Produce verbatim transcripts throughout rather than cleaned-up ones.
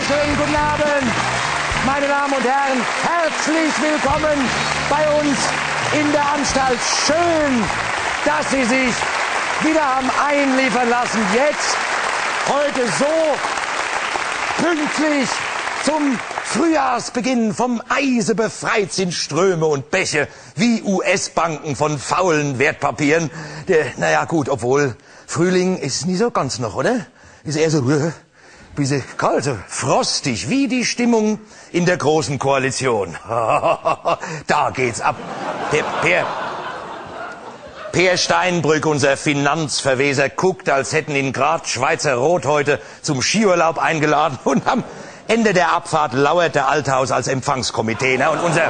wunderschönen guten Abend, meine Damen und Herren. Herzlich willkommen bei uns in der Anstalt. Schön, dass Sie sich wieder haben einliefern lassen. Jetzt, heute so pünktlich zum Frühjahrsbeginn. Vom Eise befreit sind Ströme und Bäche wie U S-Banken von faulen Wertpapieren. Der, naja gut, obwohl Frühling ist nie so ganz noch, oder? Ist eher so äh, bisschen kalt, so frostig, wie die Stimmung in der Großen Koalition. Da geht's ab. Der Per, Per Steinbrück, unser Finanzverweser, guckt, als hätten ihn grad Schweizer Rot heute zum Skiurlaub eingeladen. Und am Ende der Abfahrt lauert der Althaus als Empfangskomitee. Ne? Und unser,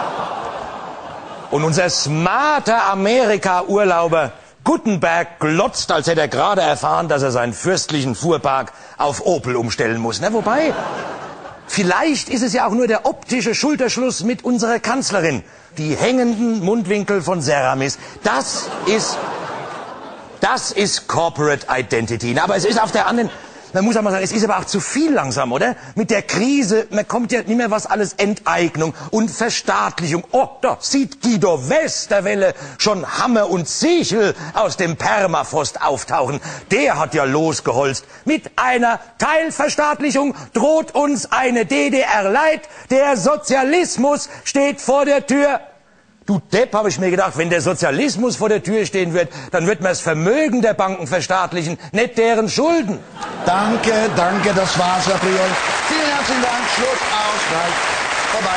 und unser smarter Amerika-Urlauber Guttenberg glotzt, als hätte er gerade erfahren, dass er seinen fürstlichen Fuhrpark auf Opel umstellen muss. Ne? Wobei, vielleicht ist es ja auch nur der optische Schulterschluss mit unserer Kanzlerin. Die hängenden Mundwinkel von Ceramis. Das ist, das ist Corporate Identity. Aber es ist auf der anderen... Man muss auch mal sagen, es ist aber auch zu viel langsam, oder? Mit der Krise, man kommt ja nicht mehr was alles Enteignung und Verstaatlichung. Oh, da sieht Guido Westerwelle schon Hammer und Sichel aus dem Permafrost auftauchen. Der hat ja losgeholzt. Mit einer Teilverstaatlichung droht uns eine D D R Light. Der Sozialismus steht vor der Tür. Du Depp, habe ich mir gedacht, wenn der Sozialismus vor der Tür stehen wird, dann wird man das Vermögen der Banken verstaatlichen, nicht deren Schulden. Danke, danke, das war's, Herr Priol. Vielen herzlichen Dank, Schluss, aus, gleich, vorbei.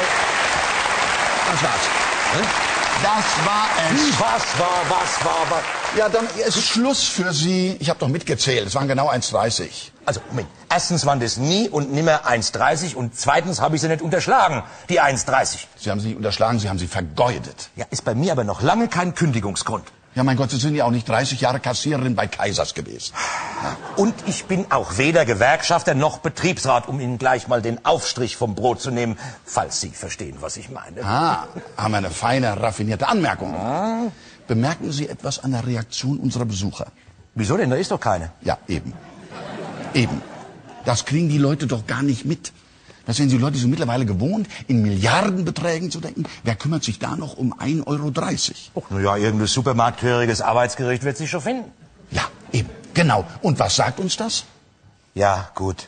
Das war's. Hm? Das war es. Was war, was war, was? Ja, dann es ist Schluss für Sie. Ich habe doch mitgezählt, es waren genau eins dreißig. Also, Moment. Erstens waren das nie und nimmer eins dreißig und zweitens habe ich sie nicht unterschlagen, die eins dreißig. Sie haben sie nicht unterschlagen, Sie haben sie vergeudet. Ja, ist bei mir aber noch lange kein Kündigungsgrund. Ja, mein Gott, Sie sind ja auch nicht dreißig Jahre Kassiererin bei Kaisers gewesen. Ja. Und ich bin auch weder Gewerkschafter noch Betriebsrat, um Ihnen gleich mal den Aufstrich vom Brot zu nehmen, falls Sie verstehen, was ich meine. Ah, haben wir eine feine, raffinierte Anmerkung. Ah. Bemerken Sie etwas an der Reaktion unserer Besucher? Wieso denn? Da ist doch keine. Ja, eben. Eben. Das kriegen die Leute doch gar nicht mit. Das sind die Leute sind mittlerweile gewohnt, in Milliardenbeträgen zu denken. Wer kümmert sich da noch um ein Euro dreißig? Och, na ja, irgendein supermarkthöriges Arbeitsgericht wird sich schon finden. Ja, eben. Genau. Und was sagt uns das? Ja, gut.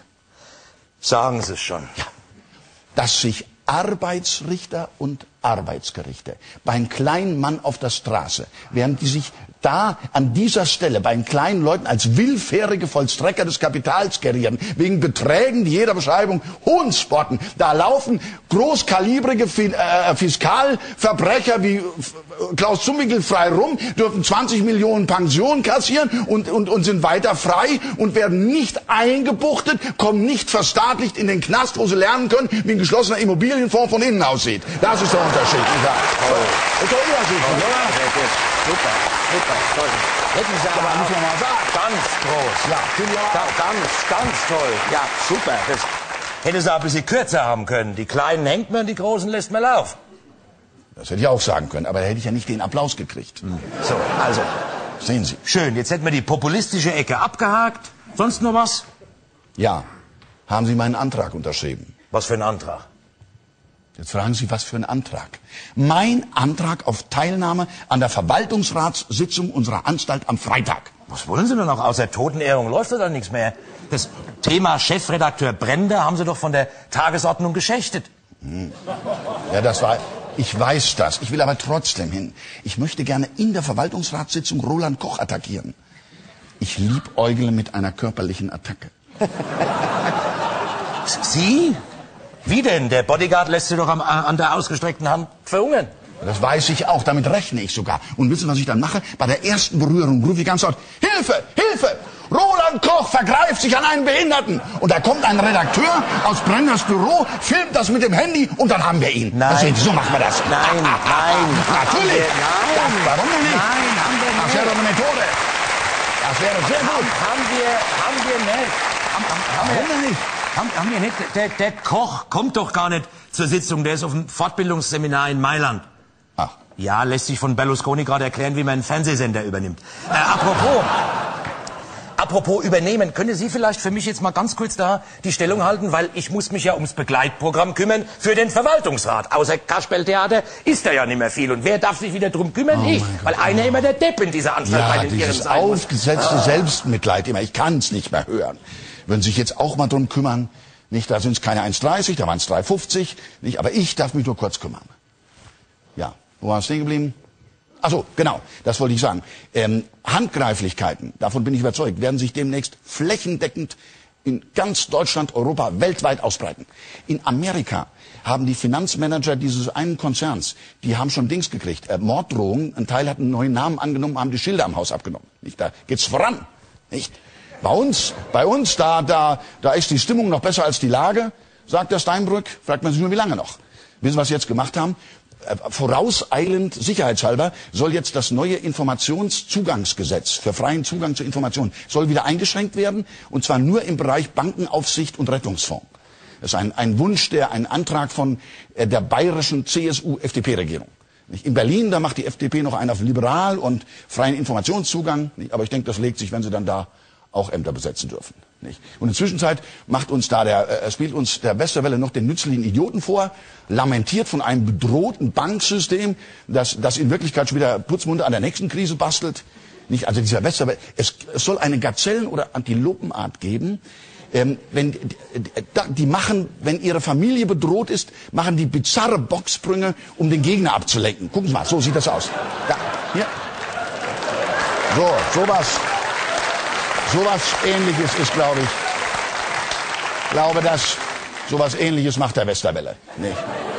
Sagen Sie es schon. Ja. Dass sich Arbeitsrichter und Arbeitsgerichte beim kleinen Mann auf der Straße, während die sich da an dieser Stelle bei den kleinen Leuten als willfährige Vollstrecker des Kapitals gerieren, wegen Beträgen, die jeder Beschreibung Hohnspotten, da laufen großkalibrige äh, Fiskalverbrecher wie Klaus Zumwinkel frei rum, dürfen zwanzig Millionen Pension kassieren und, und, und sind weiter frei und werden nicht eingebuchtet, kommen nicht verstaatlicht in den Knast, wo sie lernen können, wie ein geschlossener Immobilienfonds von innen aussieht. Das ist der Unterschied. Ja. Toll. Ist doch übersichtlich, oder? Super, super, toll. Hätten Sie aber Ja, muss auch man mal sagen. ganz groß. Ja, genial. Da, ganz, ganz toll. Ja, super. Das hätte Sie auch ein bisschen kürzer haben können. Die Kleinen hängt man, die Großen lässt man laufen. Das hätte ich auch sagen können, aber da hätte ich ja nicht den Applaus gekriegt. Hm. So, also, Sehen Sie. schön. Jetzt hätten wir die populistische Ecke abgehakt. Sonst noch was? Ja, haben Sie meinen Antrag unterschrieben? Was für ein Antrag? Jetzt fragen Sie, was für ein Antrag? Mein Antrag auf Teilnahme an der Verwaltungsratssitzung unserer Anstalt am Freitag. Was wollen Sie denn noch? Außer Totenehrung läuft da nichts mehr. Das Thema Chefredakteur Brender haben Sie doch von der Tagesordnung geschächtet. Hm. Ja, das war... Ich weiß das. Ich will aber trotzdem hin. Ich möchte gerne in der Verwaltungsratssitzung Roland Koch attackieren. Ich liebäugle mit einer körperlichen Attacke. Sie? Wie denn? Der Bodyguard lässt Sie doch am, an der ausgestreckten Hand verhungern. Das weiß ich auch, damit rechne ich sogar. Und wissen Sie, was ich dann mache? Bei der ersten Berührung rufe ich ganz laut, Hilfe, Hilfe! Roland Koch vergreift sich an einen Behinderten. Und da kommt ein Redakteur aus Brenners Büro, filmt das mit dem Handy und dann haben wir ihn. Nein. Also, so machen wir das. Nein, nein. Natürlich. Wir, nein. Ja, warum denn nicht? Nein, haben wir nicht. Das wäre doch eine Methode. Das wäre sehr gut. Haben wir, haben wir nicht. Haben, haben, haben Warum wir denn nicht? Haben, haben wir nicht. Der, der Koch kommt doch gar nicht zur Sitzung. Der ist auf einem Fortbildungsseminar in Mailand. Ach. Ja, lässt sich von Berlusconi gerade erklären, wie man einen Fernsehsender übernimmt. Äh, apropos... Apropos übernehmen, können Sie vielleicht für mich jetzt mal ganz kurz da die Stellung halten, weil ich muss mich ja ums Begleitprogramm kümmern für den Verwaltungsrat. Außer Kasperltheater ist da ja nicht mehr viel. Und wer darf sich wieder drum kümmern? Oh ich, Gott, weil einer oh. immer der Depp in dieser Anstalt Ja, bei den Irren dieses sein muss. aufgesetzte Selbstmitleid immer. Ich kann es nicht mehr hören. Würden sich jetzt auch mal drum kümmern. Nicht, da sind es keine eins dreißig, da waren es drei fünfzig. Nicht, aber ich darf mich nur kurz kümmern. Ja, wo war es stehen geblieben? Ach so, genau, das wollte ich sagen. Ähm, Handgreiflichkeiten, davon bin ich überzeugt, werden sich demnächst flächendeckend in ganz Deutschland, Europa, weltweit ausbreiten. In Amerika haben die Finanzmanager dieses einen Konzerns, die haben schon Dings gekriegt, äh, Morddrohungen. Ein Teil hat einen neuen Namen angenommen, haben die Schilder am Haus abgenommen. Nicht? Da geht's voran. Nicht? Bei uns, bei uns, da, da, da ist die Stimmung noch besser als die Lage, sagt der Steinbrück. Fragt man sich nur, wie lange noch? Wissen Sie, was sie jetzt gemacht haben? Vorauseilend, sicherheitshalber, soll jetzt das neue Informationszugangsgesetz für freien Zugang zu Informationen soll wieder eingeschränkt werden, und zwar nur im Bereich Bankenaufsicht und Rettungsfonds. Das ist ein, ein Wunsch, der ein Antrag von äh, der bayerischen C S U F D P-Regierung. In Berlin, da macht die F D P noch einen auf liberal und freien Informationszugang, aber ich denke, das legt sich, wenn sie dann da auch Ämter besetzen dürfen. Nicht? Und in der Zwischenzeit macht uns da der, äh, spielt uns der Westerwelle noch den nützlichen Idioten vor, lamentiert von einem bedrohten Banksystem, das, das in Wirklichkeit schon wieder Putzmunde an der nächsten Krise bastelt. Nicht? Also dieser Westerwelle, es, es soll eine Gazellen- oder Antilopenart geben, ähm, wenn, die, die machen, wenn ihre Familie bedroht ist, machen die bizarre Boxsprünge, um den Gegner abzulenken. Gucken Sie mal, so sieht das aus. Ja, hier. So, sowas. Sowas Ähnliches ist, glaube ich, glaube das, sowas Ähnliches macht der Westerwelle. Nicht?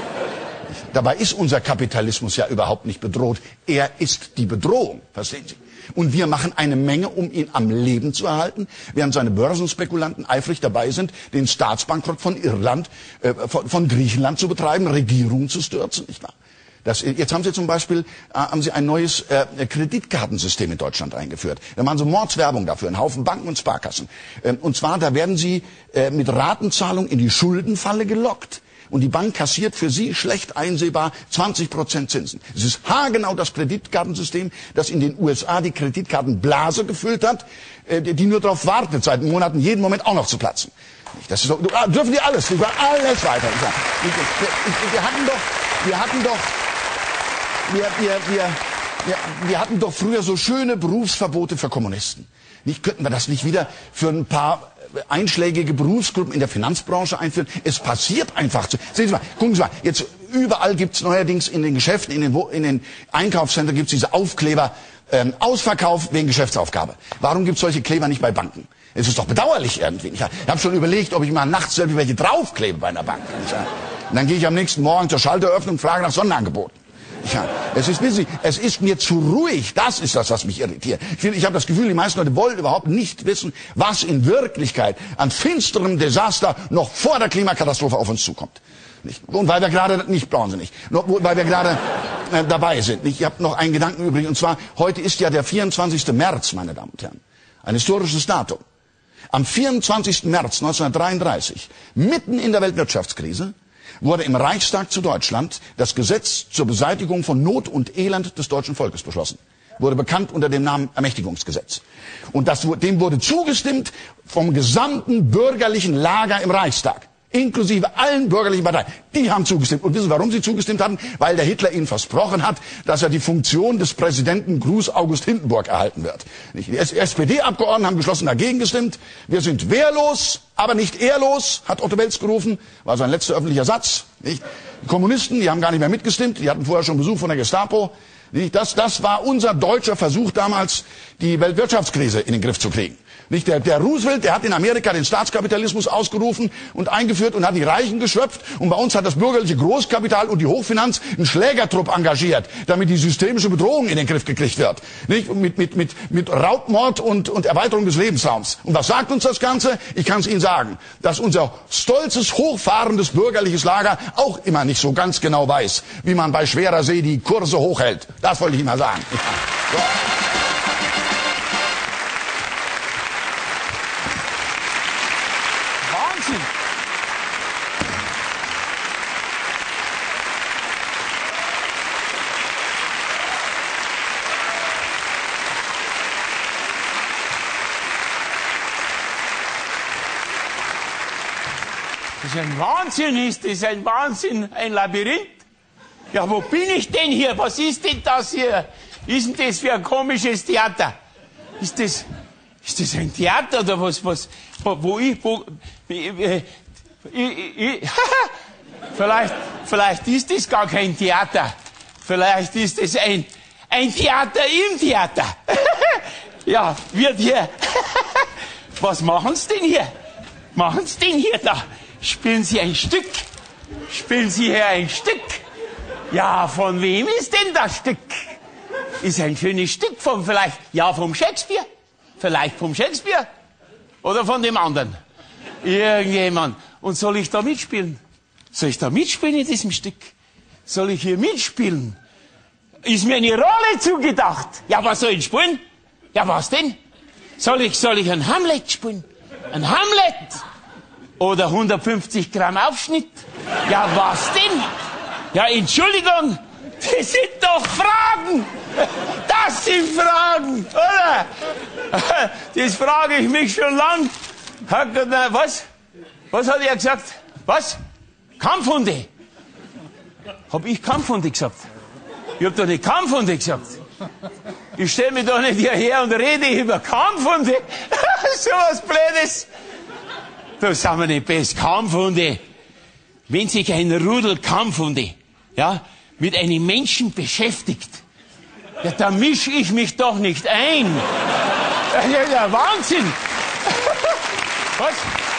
Dabei ist unser Kapitalismus ja überhaupt nicht bedroht. Er ist die Bedrohung, verstehen Sie? Und wir machen eine Menge, um ihn am Leben zu erhalten, während seine Börsenspekulanten eifrig dabei sind, den Staatsbankrott von Irland, äh, von, von Griechenland zu betreiben, Regierungen zu stürzen, nicht wahr? Das, jetzt haben Sie zum Beispiel äh, haben Sie ein neues äh, Kreditkartensystem in Deutschland eingeführt. Da machen Sie Mordswerbung dafür, einen Haufen Banken und Sparkassen. Ähm, und zwar, da werden Sie äh, mit Ratenzahlung in die Schuldenfalle gelockt. Und die Bank kassiert für Sie schlecht einsehbar zwanzig Prozent Zinsen. Es ist haargenau das Kreditkartensystem, das in den U S A die Kreditkartenblase gefüllt hat, äh, die nur darauf wartet, seit Monaten jeden Moment auch noch zu platzen. Das ist doch, ah, dürfen die alles, die alles weiter. Wir, wir hatten doch, wir hatten doch, Wir, wir, wir, wir, wir hatten doch früher so schöne Berufsverbote für Kommunisten. Nicht, könnten wir das nicht wieder für ein paar einschlägige Berufsgruppen in der Finanzbranche einführen? Es passiert einfach. Zu. Sehen Sie mal, gucken Sie mal, jetzt überall gibt's neuerdings in den Geschäften, in den, in den Einkaufszentren gibt's diese Aufkleber, ähm, Ausverkauf wegen Geschäftsaufgabe. Warum gibt's solche Kleber nicht bei Banken? Es ist doch bedauerlich irgendwie. Ich habe schon überlegt, ob ich mal nachts selbst welche draufklebe bei einer Bank. Und dann gehe ich am nächsten Morgen zur Schalteröffnung und frage nach Sonderangeboten. Ja, es ist, wissen Sie, es ist mir zu ruhig. Das ist das, was mich irritiert. Ich, ich habe das Gefühl, die meisten Leute wollen überhaupt nicht wissen, was in Wirklichkeit an finsterem Desaster noch vor der Klimakatastrophe auf uns zukommt. Nicht? Und weil wir gerade, nicht, brauchen Sie nicht, nur, weil wir gerade äh, dabei sind. Nicht? Ich habe noch einen Gedanken übrig, und zwar, heute ist ja der vierundzwanzigste März, meine Damen und Herren. Ein historisches Datum. Am vierundzwanzigsten März neunzehnhundertdreiunddreißig, mitten in der Weltwirtschaftskrise, wurde im Reichstag zu Deutschland das Gesetz zur Beseitigung von Not und Elend des deutschen Volkes beschlossen. Wurde bekannt unter dem Namen Ermächtigungsgesetz. Und das, dem wurde zugestimmt vom gesamten bürgerlichen Lager im Reichstag. Inklusive allen bürgerlichen Parteien. Die haben zugestimmt. Und wissen Sie, warum sie zugestimmt haben? Weil der Hitler ihnen versprochen hat, dass er die Funktion des Präsidenten Gruß August Hindenburg erhalten wird. Die S P D-Abgeordneten haben geschlossen dagegen gestimmt. Wir sind wehrlos, aber nicht ehrlos, hat Otto Welz gerufen. War sein letzter öffentlicher Satz. Nicht? Die Kommunisten, die haben gar nicht mehr mitgestimmt. Die hatten vorher schon Besuch von der Gestapo. Nicht? Das, das war unser deutscher Versuch damals, die Weltwirtschaftskrise in den Griff zu kriegen. Nicht der, der Roosevelt, der hat in Amerika den Staatskapitalismus ausgerufen und eingeführt und hat die Reichen geschöpft. Und bei uns hat das bürgerliche Großkapital und die Hochfinanz einen Schlägertrupp engagiert, damit die systemische Bedrohung in den Griff gekriegt wird. Nicht? Mit, mit, mit, mit Raubmord und, und Erweiterung des Lebensraums. Und was sagt uns das Ganze? Ich kann es Ihnen sagen, dass unser stolzes, hochfahrendes bürgerliches Lager auch immer nicht so ganz genau weiß, wie man bei schwerer See die Kurse hochhält. Das wollte ich Ihnen mal sagen. So. ist ein Wahnsinn, ist das ein Wahnsinn, ein Labyrinth. Ja, wo bin ich denn hier? Was ist denn das hier? Ist denn das für ein komisches Theater? Ist das, ist das ein Theater oder was, was, wo, wo ich, wo, ich, ich, ich, vielleicht, vielleicht ist das gar kein Theater. Vielleicht ist es ein, ein Theater im Theater. Ja, wird hier. Was machen Sie denn hier? Machen Sie denn hier da? Spielen Sie ein Stück? Spielen Sie hier ein Stück? Ja, von wem ist denn das Stück? Ist ein schönes Stück von vielleicht, ja, vom Shakespeare. Vielleicht vom Shakespeare. Oder von dem anderen. Irgendjemand. Und soll ich da mitspielen? Soll ich da mitspielen in diesem Stück? Soll ich hier mitspielen? Ist mir eine Rolle zugedacht? Ja, was soll ich spielen? Ja, was denn? Soll ich, soll ich ein Hamlet spielen? Ein Hamlet? Oder hundertfünfzig Gramm Aufschnitt? Ja, was denn? Ja, Entschuldigung, das sind doch Fragen. Das sind Fragen, oder? Das frage ich mich schon lang. Was? Was hat er gesagt? Was? Kampfhunde? Hab ich Kampfhunde gesagt? Ich hab doch nicht Kampfhunde gesagt. Ich stelle mich doch nicht hierher und rede über Kampfhunde. So was Blödes. Da sind wir nicht best. Kampfhunde. Wenn sich ein Rudel Kampfhunde, ja, mit einem Menschen beschäftigt, ja, da mische ich mich doch nicht ein. Das ist ja Wahnsinn. Was?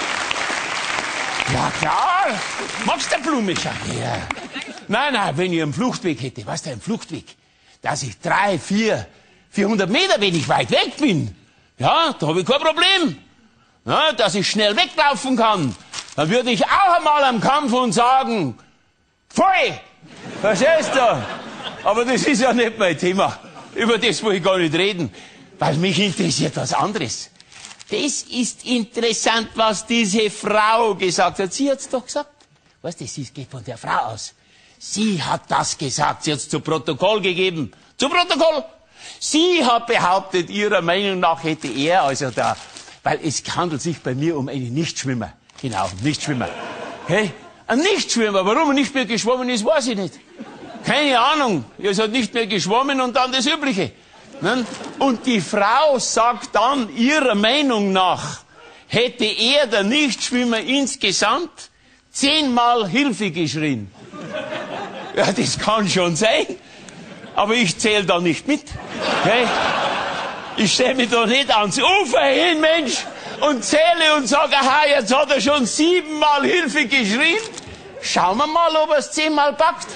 Ja, klar. Magst du Blume schon? Ja. Nein, nein, wenn ich einen Fluchtweg hätte, weißt du, einen Fluchtweg, dass ich drei, vier, vierhundert Meter, wenn ich weit weg bin, ja, da habe ich kein Problem. Ja, dass ich schnell weglaufen kann, dann würde ich auch einmal am Kampfhund sagen, voll! Verstehst du? Aber das ist ja nicht mein Thema. Über das will ich gar nicht reden, weil mich interessiert was anderes. Das ist interessant, was diese Frau gesagt hat. Sie hat's doch gesagt. Weißt du, sie geht von der Frau aus. Sie hat das gesagt. Sie hat's zu Protokoll gegeben. Zu Protokoll. Sie hat behauptet, ihrer Meinung nach hätte er, also da, weil es handelt sich bei mir um einen Nichtschwimmer. Genau, Nichtschwimmer. Hey, ein Nichtschwimmer. Warum er nicht mehr geschwommen ist, weiß ich nicht. Keine Ahnung. Er ist halt nicht mehr geschwommen und dann das Übliche. Und die Frau sagt dann, ihrer Meinung nach, hätte er, der Nichtschwimmer, insgesamt zehnmal Hilfe geschrien. Ja, das kann schon sein. Aber ich zähle da nicht mit. Okay? Ich stelle mich doch nicht ans Ufer hin, Mensch, und zähle und sage, aha, jetzt hat er schon siebenmal Hilfe geschrien. Schauen wir mal, ob er es zehnmal packt.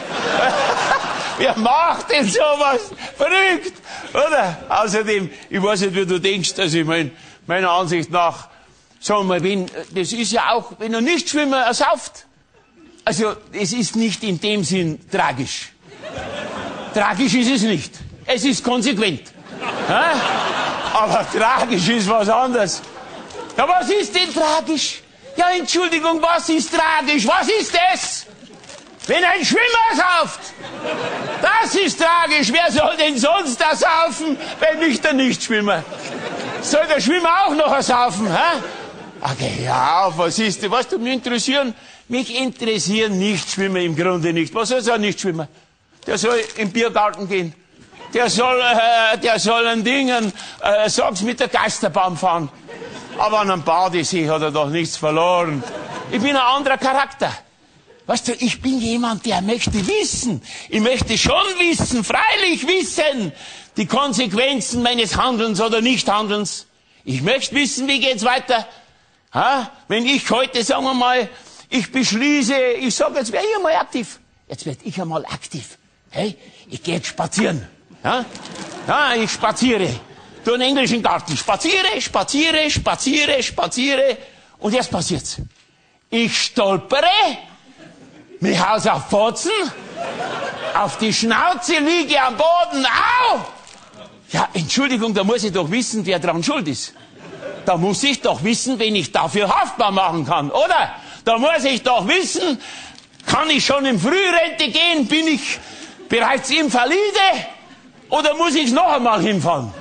Wer macht denn sowas? Verrückt, oder? Außerdem, ich weiß nicht, wie du denkst, also ich meine, meiner Ansicht nach, sagen wir mal, wenn, das ist ja auch, wenn er nicht Schwimmer ersauft. Also, es ist nicht in dem Sinn tragisch. Tragisch ist es nicht. Es ist konsequent. Ja? Aber tragisch ist was anderes. Ja, was ist denn tragisch? Ja, Entschuldigung, was ist tragisch? Was ist das? Wenn ein Schwimmer sauft, das ist tragisch. Wer soll denn sonst da saufen, wenn nicht der Nichtschwimmer? Soll der Schwimmer auch noch saufen, hä? Okay, ja, was ist denn? Was du mich interessieren? Mich interessieren Nichtschwimmer im Grunde nicht. Was soll so ein Nichtschwimmer? Der soll im Biergarten gehen. Der soll, äh, der soll ein Ding, äh, sag's mit der Geisterbahn fahren. Aber an einem Badesee hat er doch nichts verloren. Ich bin ein anderer Charakter. Weißt du, ich bin jemand, der möchte wissen. Ich möchte schon wissen, freilich wissen, die Konsequenzen meines Handelns oder Nichthandelns. Ich möchte wissen, wie geht's weiter. Ha? Wenn ich heute, sagen wir mal, ich beschließe, ich sage, jetzt werde ich einmal aktiv. Jetzt werde ich einmal aktiv. Hey, ich gehe jetzt spazieren. Ja? Ja, ich spaziere. Du in englischen Garten. Spaziere, spaziere, spaziere, spaziere. Und jetzt passiert's. Ich stolpere, mich haus auf Pfotzen, auf die Schnauze liege am Boden. Au! Ja, Entschuldigung, da muss ich doch wissen, wer dran schuld ist. Da muss ich doch wissen, wen ich dafür haftbar machen kann, oder? Da muss ich doch wissen, kann ich schon in Frührente gehen? Bin ich bereits Invalide? Oder muss ich noch einmal hinfahren?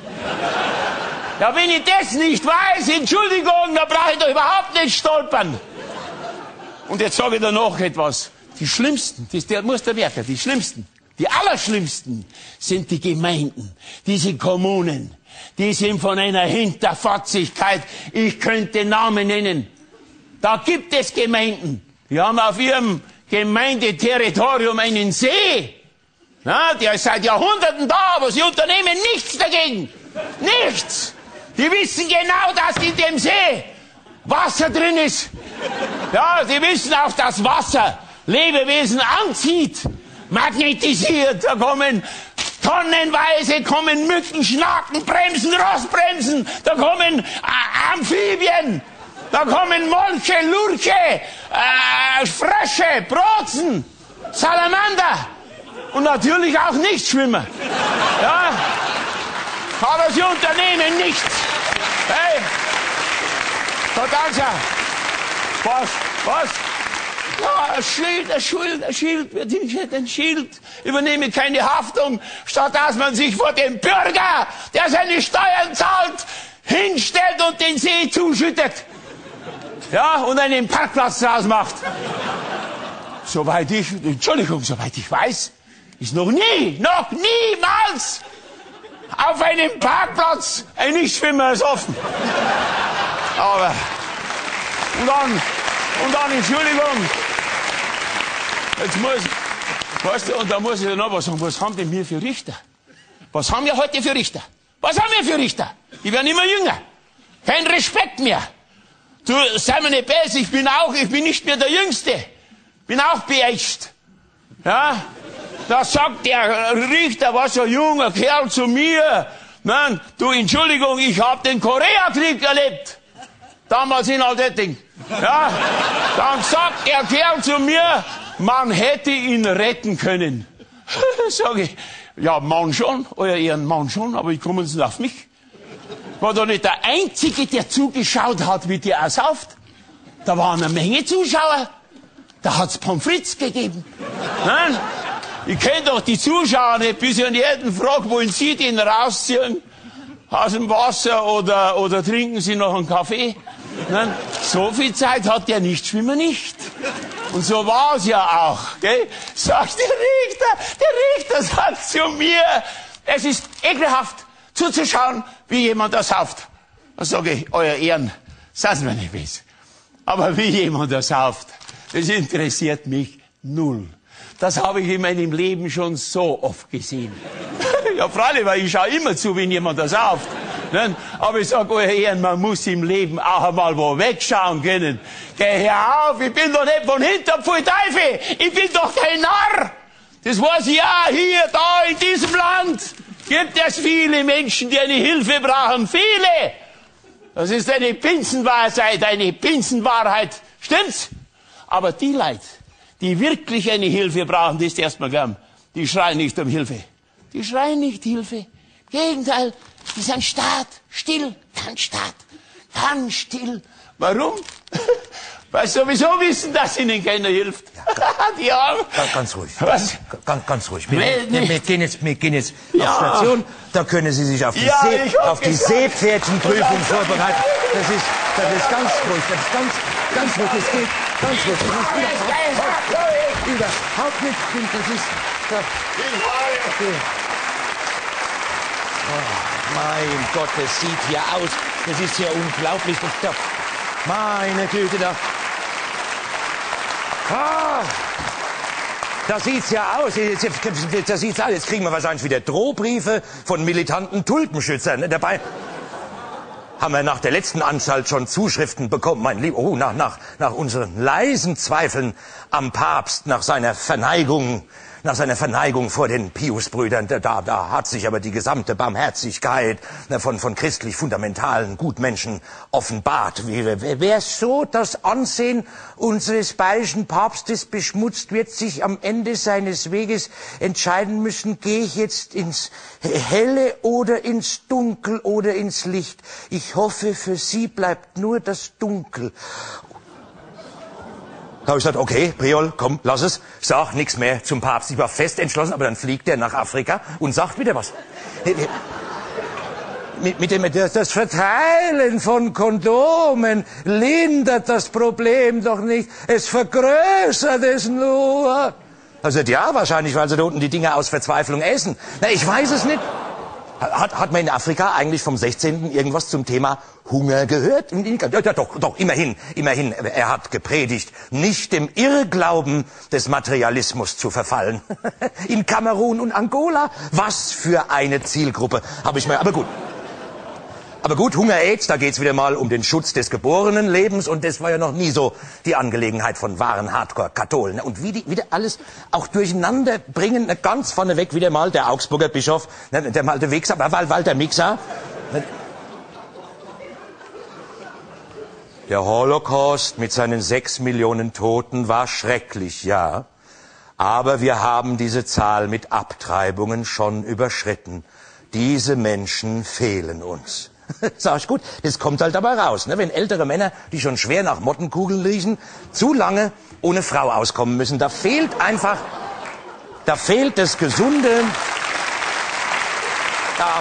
Ja, wenn ich das nicht weiß, Entschuldigung, da brauche ich doch überhaupt nicht stolpern. Und jetzt sage ich dir noch etwas. Die Schlimmsten, das der muss der merken, die Schlimmsten, die Allerschlimmsten sind die Gemeinden, diese Kommunen. Die sind von einer Hinterfotzigkeit, ich könnte Namen nennen. Da gibt es Gemeinden, die haben auf ihrem Gemeindeterritorium einen See. Na, der ist seit Jahrhunderten da, aber sie unternehmen nichts dagegen. Nichts. Die wissen genau, dass in dem See Wasser drin ist. Ja, die wissen auch, dass Wasser Lebewesen anzieht, magnetisiert. Da kommen tonnenweise, kommen Mücken, Schnaken, Bremsen, Rostbremsen. Da kommen äh, Amphibien. Da kommen Molche, Lurche, äh, Frösche, Brotzen, Salamander. Und natürlich auch Nichtschwimmer. Ja? Aber sie unternehmen nichts. Hey, Verdanzer. Was? Was? Ja, ein Schild, ein Schild, ein Schild, wer denkt, ein Schild, übernehme keine Haftung, statt dass man sich vor dem Bürger, der seine Steuern zahlt, hinstellt und den See zuschüttet. Ja, und einen Parkplatz draus macht. Soweit ich, Entschuldigung, soweit ich weiß, ist noch nie, noch niemals auf einem Parkplatz ein Nichtschwimmer offen. Aber, und dann, und dann, Entschuldigung, jetzt muss, weißt du, und da muss ich dir noch was sagen, was haben denn wir für Richter? Was haben wir heute für Richter? Was haben wir für Richter? Die werden immer jünger. Kein Respekt mehr. Du, sei mir nicht böse, ich bin auch, ich bin nicht mehr der Jüngste. Bin auch beächt. Ja? Da sagt der Richter, was ein junger Kerl zu mir. Nein, du, Entschuldigung, ich habe den Koreakrieg erlebt. Damals in Altetting. Ja? Dann sagt der Kerl zu mir, man hätte ihn retten können. Sag ich, ja, Mann schon, euer Ehren, Mann schon, aber wie kommen Sie auf mich? War doch nicht der Einzige, der zugeschaut hat, wie der ersauft. Da waren eine Menge Zuschauer. Da hat's Pommes frites gegeben. Nein? Ich kenne doch die Zuschauer nicht, bis ich an jeden frage, wollen Sie den rausziehen? Aus dem Wasser oder, oder trinken Sie noch einen Kaffee? Nein? So viel Zeit hat der Nichtschwimmer nicht. Und so war's ja auch, gell? Sagt der Richter, der Richter sagt zu mir, es ist ekelhaft zuzuschauen, wie jemand ersauft. Dann sage ich, euer Ehren, sagen wir nicht was. Aber wie jemand ersauft, das interessiert mich null. Das habe ich in meinem Leben schon so oft gesehen. Ja, freilich, weil ich schaue immer zu, wenn jemand ersauft. Ne? Aber ich sage, euer Ehren, man muss im Leben auch einmal wo wegschauen können. Geh hör auf, ich bin doch nicht von hinten voll Teufel. Ich bin doch kein Narr. Das weiß ich ja, hier, da, in diesem Land gibt es viele Menschen, die eine Hilfe brauchen. Viele. Das ist eine Binsenweisheit, eine Binsenwahrheit. Stimmt's? Aber die Leute, die wirklich eine Hilfe brauchen, das ist erstmal gern, die schreien nicht um Hilfe. Die schreien nicht Hilfe. Im Gegenteil, die sind stark, still, ganz stark, ganz still. Warum? Weil sie sowieso wissen, dass ihnen keiner hilft. Ja, die haben. Ganz, ganz ruhig. Was? Ganz, ganz ruhig. Wir, Nee, wir, wir gehen jetzt, wir gehen jetzt Ja. auf Station. Da können Sie sich auf die, Ja, See, ich hab auf die gesagt. Seepferdchenprüfung vorbereiten. Das ist, das ist ganz ruhig. Das ist ganz, ganz ruhig. Das geht ganz ruhig. Das ist überhaupt, überhaupt nicht schlimm. Das ist. Das, okay. Oh, mein Gott, das sieht hier aus. Das ist ja unglaublich. Das, da, meine Güte, da. Ah, da sieht's ja aus. Jetzt, da sieht's aus. Jetzt kriegen wir wahrscheinlich wieder Drohbriefe von militanten Tulpenschützern. Dabei haben wir nach der letzten Anstalt schon Zuschriften bekommen, mein Lieber. Oh, nach, nach, nach unseren leisen Zweifeln am Papst, nach seiner Verneigung, nach seiner Verneigung vor den Piusbrüdern. Da, da, da hat sich aber die gesamte Barmherzigkeit von, von christlich-fundamentalen Gutmenschen offenbart. Wer, wer so das Ansehen unseres bayerischen Papstes beschmutzt, wird sich am Ende seines Weges entscheiden müssen, gehe ich jetzt ins Helle oder ins Dunkel oder ins Licht. Ich hoffe, für Sie bleibt nur das Dunkel. Da habe ich gesagt, okay, Priol, komm, lass es, sag nichts mehr zum Papst. Ich war fest entschlossen, aber dann fliegt er nach Afrika und sagt wieder was. mit, mit dem, das, das Verteilen von Kondomen lindert das Problem doch nicht. Es vergrößert es nur. Also ja, wahrscheinlich, weil sie da unten die Dinger aus Verzweiflung essen. Na, ich weiß es nicht. Hat, hat man in Afrika eigentlich vom sechzehnten irgendwas zum Thema Hunger gehört? Ja, ja, doch, doch, immerhin, immerhin. Er hat gepredigt, nicht dem Irrglauben des Materialismus zu verfallen. In Kamerun und Angola, was für eine Zielgruppe, habe ich mir, aber gut. Aber gut, Hunger, AIDS, da geht's wieder mal um den Schutz des geborenen Lebens und das war ja noch nie so die Angelegenheit von wahren Hardcore-Katholen. Und wie die wieder alles auch durcheinander bringen, ganz vorneweg wieder mal der Augsburger Bischof, der mal der Wichser, Walter Mixer. Der Holocaust mit seinen sechs Millionen Toten war schrecklich, ja. Aber wir haben diese Zahl mit Abtreibungen schon überschritten. Diese Menschen fehlen uns. Sag ich gut, das kommt halt dabei raus, ne? Wenn ältere Männer, die schon schwer nach Mottenkugeln riechen, zu lange ohne Frau auskommen müssen. Da fehlt einfach, da fehlt das gesunde, da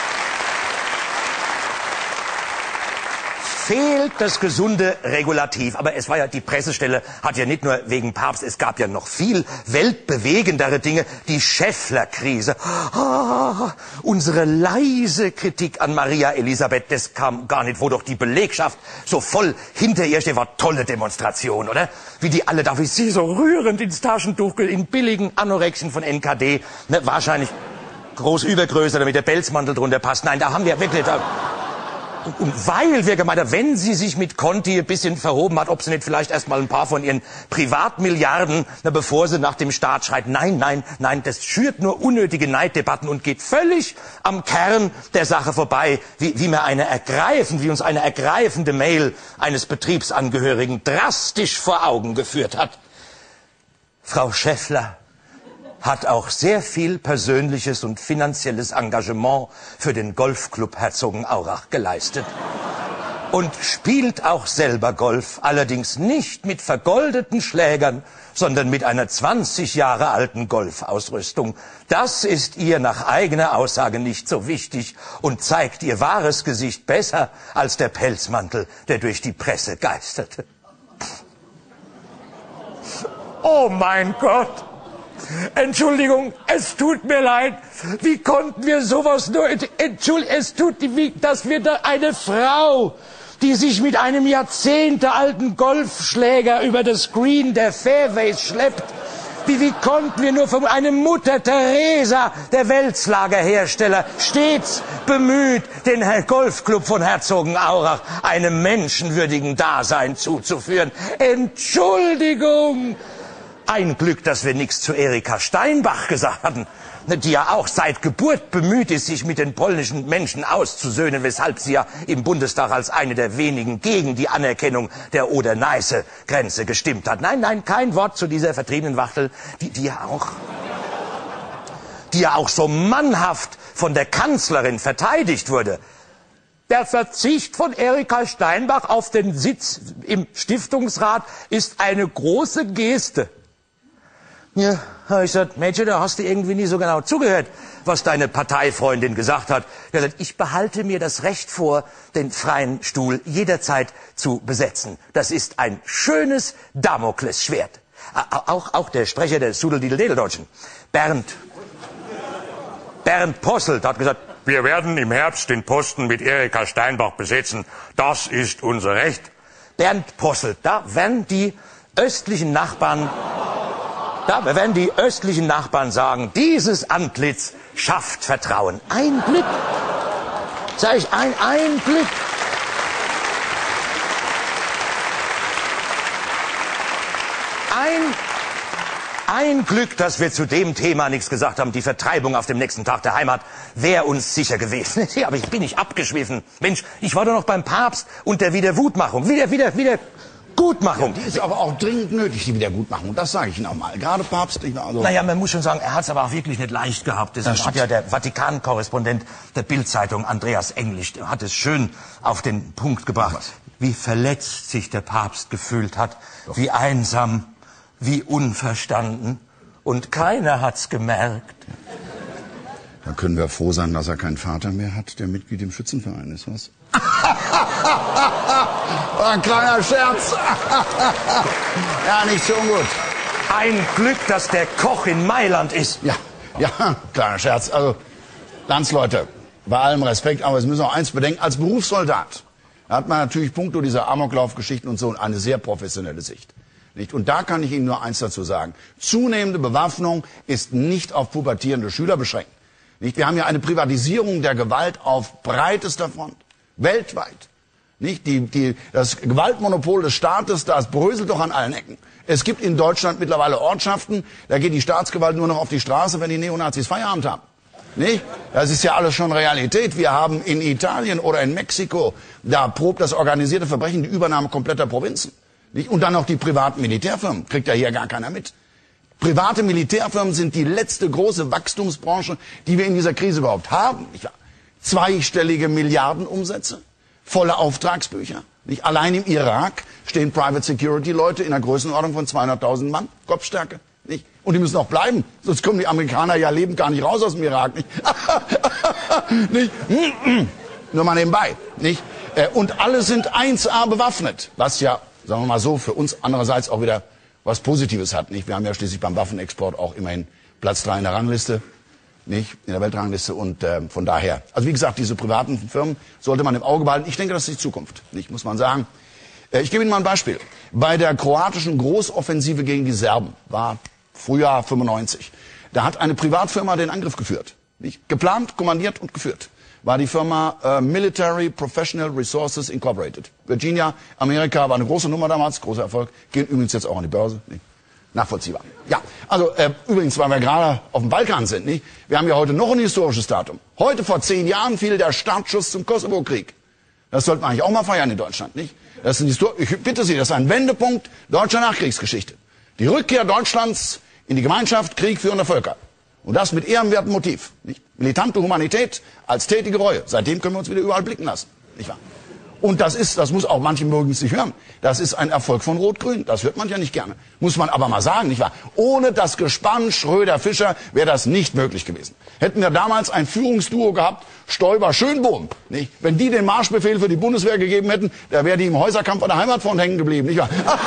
fehlt das gesunde Regulativ. Aber es war ja, die Pressestelle hat ja nicht nur wegen Papst, es gab ja noch viel weltbewegendere Dinge. Die Schäffler-Krise. Oh, unsere leise Kritik an Maria Elisabeth, das kam gar nicht, wo doch die Belegschaft so voll hinter ihr steht. War tolle Demonstration, oder? Wie die alle da, wie sie so rührend ins Taschentuch, in billigen Anorexien von N K D. Ne, wahrscheinlich groß Übergröße, damit der Pelzmantel drunter passt. Nein, da haben wir wirklich... Da, Und weil wir gemeint haben, wenn sie sich mit Conti ein bisschen verhoben hat, ob sie nicht vielleicht erst mal ein paar von ihren Privatmilliarden, na, bevor sie nach dem Staat schreit, nein, nein, nein, das schürt nur unnötige Neiddebatten und geht völlig am Kern der Sache vorbei, wie, wie mir eine ergreifend, wie uns eine ergreifende Mail eines Betriebsangehörigen drastisch vor Augen geführt hat. Frau Schäffler hat auch sehr viel persönliches und finanzielles Engagement für den Golfclub Herzogenaurach geleistet. Und spielt auch selber Golf, allerdings nicht mit vergoldeten Schlägern, sondern mit einer zwanzig Jahre alten Golfausrüstung. Das ist ihr nach eigener Aussage nicht so wichtig und zeigt ihr wahres Gesicht besser als der Pelzmantel, der durch die Presse geisterte. Oh mein Gott! Entschuldigung, es tut mir leid. Wie konnten wir sowas nur... Entschuldigung, es tut mir, dass wir da eine Frau, die sich mit einem jahrzehntealten Golfschläger über das Green der Fairways schleppt. Wie, wie konnten wir nur von einer Mutter Teresa, der Wälzlagerhersteller, stets bemüht, den Golfclub von Herzogenaurach einem menschenwürdigen Dasein zuzuführen. Entschuldigung! Ein Glück, dass wir nichts zu Erika Steinbach gesagt hatten, die ja auch seit Geburt bemüht ist, sich mit den polnischen Menschen auszusöhnen, weshalb sie ja im Bundestag als eine der wenigen gegen die Anerkennung der Oder-Neiße-Grenze gestimmt hat. Nein, nein, kein Wort zu dieser vertriebenen Wachtel, die, die ja auch, die ja auch so mannhaft von der Kanzlerin verteidigt wurde. Der Verzicht von Erika Steinbach auf den Sitz im Stiftungsrat ist eine große Geste. Ja, habe ich gesagt, Mädchen, da hast du irgendwie nie so genau zugehört, was deine Parteifreundin gesagt hat. Er hat gesagt, ich behalte mir das Recht vor, den freien Stuhl jederzeit zu besetzen. Das ist ein schönes Damoklesschwert. Auch, auch der Sprecher der Sudeldiedeldedeldeutschen, Bernd, Bernd Posselt, hat gesagt, wir werden im Herbst den Posten mit Erika Steinbach besetzen. Das ist unser Recht. Bernd Posselt, da werden die östlichen Nachbarn... Da werden die östlichen Nachbarn sagen, dieses Antlitz schafft Vertrauen. Ein Glück. Sag ich, ein, ein Glück. Ein, ein Glück, dass wir zu dem Thema nichts gesagt haben. Die Vertreibung auf dem nächsten Tag der Heimat wäre uns sicher gewesen. Ja, aber ich bin nicht abgeschwiffen. Mensch, ich war doch noch beim Papst und der Wiedergutmachung. Wieder, wieder, wieder... Gutmachung. Ja, die ist aber auch dringend nötig, die Wiedergutmachung. Das sage ich Ihnen auch mal. Gerade päpstlich. Also naja, man muss schon sagen, er hat es aber auch wirklich nicht leicht gehabt. Das, das hat ja der Vatikan-Korrespondent der Bild-Zeitung, Andreas Englisch, hat es schön auf den Punkt gebracht. Was? Wie verletzt sich der Papst gefühlt hat, Doch. wie einsam, wie unverstanden. Und keiner hat's gemerkt. Dann können wir froh sein, dass er keinen Vater mehr hat, der Mitglied im Schützenverein ist, was? Ein kleiner Scherz. Ja, nicht so ungut. Ein Glück, dass der Koch in Mailand ist. Ja, ja, kleiner Scherz. Also, Landsleute, bei allem Respekt, aber Sie müssen auch eins bedenken, als Berufssoldat hat man natürlich puncto dieser Amoklaufgeschichten und so eine sehr professionelle Sicht. Nicht? Und da kann ich Ihnen nur eins dazu sagen. Zunehmende Bewaffnung ist nicht auf pubertierende Schüler beschränkt. Nicht? Wir haben ja eine Privatisierung der Gewalt auf breitester Front. Weltweit. Nicht? Die, die, das Gewaltmonopol des Staates, das bröselt doch an allen Ecken. Es gibt in Deutschland mittlerweile Ortschaften, da geht die Staatsgewalt nur noch auf die Straße, wenn die Neonazis Feierabend haben. Nicht? Das ist ja alles schon Realität. Wir haben in Italien oder in Mexiko, da probt das organisierte Verbrechen die Übernahme kompletter Provinzen. Nicht? Und dann noch die privaten Militärfirmen. Kriegt ja hier gar keiner mit. Private Militärfirmen sind die letzte große Wachstumsbranche, die wir in dieser Krise überhaupt haben. Nicht wahr? Zweistellige Milliardenumsätze, volle Auftragsbücher. Nicht? Allein im Irak stehen Private Security Leute in einer Größenordnung von zweihunderttausend Mann, Kopfstärke. Nicht? Und die müssen auch bleiben, sonst kommen die Amerikaner ja lebend gar nicht raus aus dem Irak. Nicht? Nicht? Nur mal nebenbei. Nicht? Und alle sind eins A bewaffnet, was ja, sagen wir mal so, für uns andererseits auch wieder was Positives hat. Nicht? Wir haben ja schließlich beim Waffenexport auch immerhin Platz drei in der Rangliste, nicht? In der Weltrangliste. Und äh, von daher, also wie gesagt, diese privaten Firmen sollte man im Auge behalten. Ich denke, das ist die Zukunft, nicht? Muss man sagen. Äh, ich gebe Ihnen mal ein Beispiel. Bei der kroatischen Großoffensive gegen die Serben war Frühjahr fünfundneunzig. Da hat eine Privatfirma den Angriff geführt. Nicht? Geplant, kommandiert und geführt. War die Firma äh, Military Professional Resources Incorporated. Virginia, Amerika, war eine große Nummer damals, großer Erfolg. Gehen übrigens jetzt auch an die Börse. Nicht? Nachvollziehbar. Ja, also äh, übrigens, weil wir gerade auf dem Balkan sind, nicht? Wir haben ja heute noch ein historisches Datum. Heute vor zehn Jahren fiel der Startschuss zum Kosovo-Krieg. Das sollte man eigentlich auch mal feiern in Deutschland, nicht? Das ist ein Histor ich bitte Sie, das ist ein Wendepunkt deutscher Nachkriegsgeschichte. Die Rückkehr Deutschlands in die Gemeinschaft Krieg führender Völker. Und das mit ehrenwertem Motiv. Nicht? Militante Humanität als tätige Reue. Seitdem können wir uns wieder überall blicken lassen. Nicht wahr? Und das ist, das muss auch manche übrigens nicht hören, das ist ein Erfolg von Rot-Grün. Das hört man ja nicht gerne. Muss man aber mal sagen, nicht wahr? Ohne das Gespann Schröder-Fischer wäre das nicht möglich gewesen. Hätten wir damals ein Führungsduo gehabt, Stoiber-Schönbohm, nicht? Wenn die den Marschbefehl für die Bundeswehr gegeben hätten, da wäre die im Häuserkampf an der Heimatfront hängen geblieben, nicht wahr?